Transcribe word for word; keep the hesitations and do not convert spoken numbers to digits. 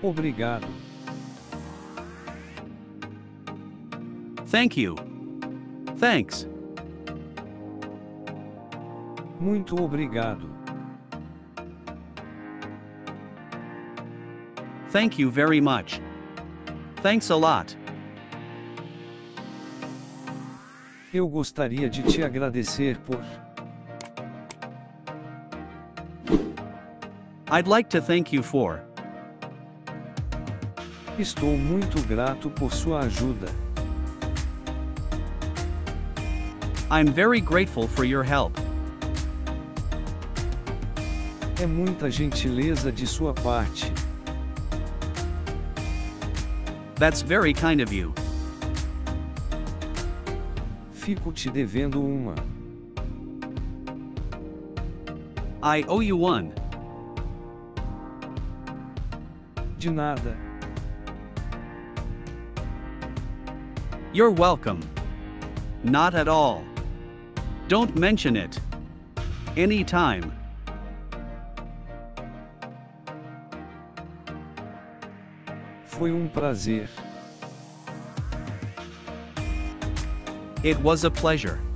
Obrigado. Thank you. Thanks. Muito obrigado. Thank you very much. Thanks a lot. Eu gostaria de te agradecer por. I'd like to thank you for. Estou muito grato por sua ajuda. I'm very grateful for your help. É muita gentileza de sua parte. That's very kind of you. Fico te devendo uma. I owe you one. De nada. You're welcome. Not at all. Don't mention it. Anytime. Foi um prazer. It was a pleasure.